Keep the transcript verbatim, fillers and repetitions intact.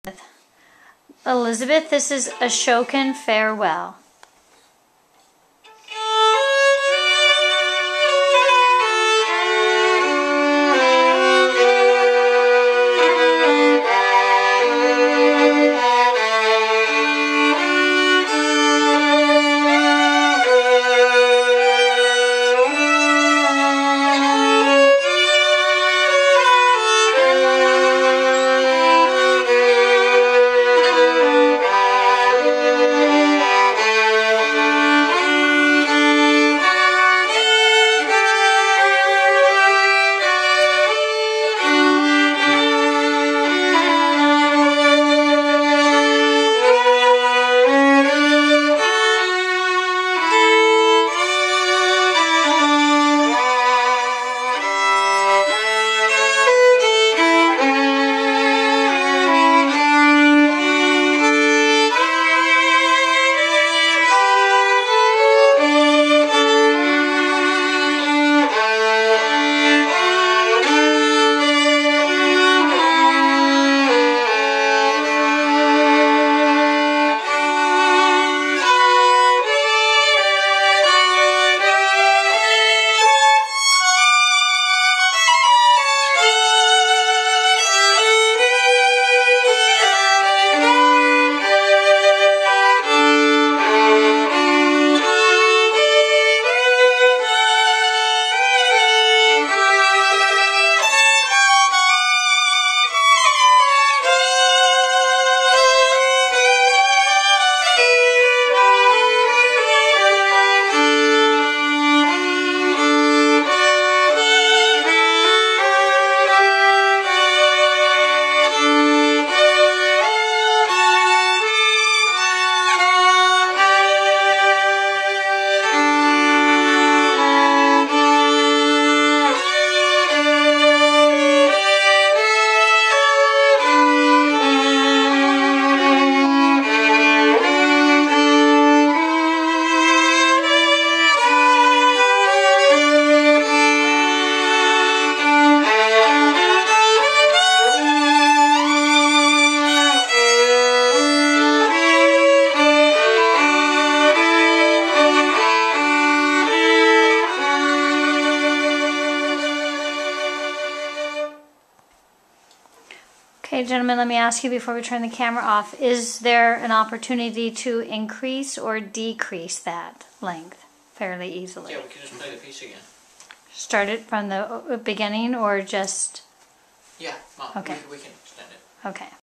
Elizabeth, this is Ashokan Farewell. Okay, gentlemen, let me ask you before we turn the camera off, is there an opportunity to increase or decrease that length fairly easily? Yeah, we can just play the piece again. Start it from the beginning or just... Yeah, Mom, okay. we, we can extend it. Okay.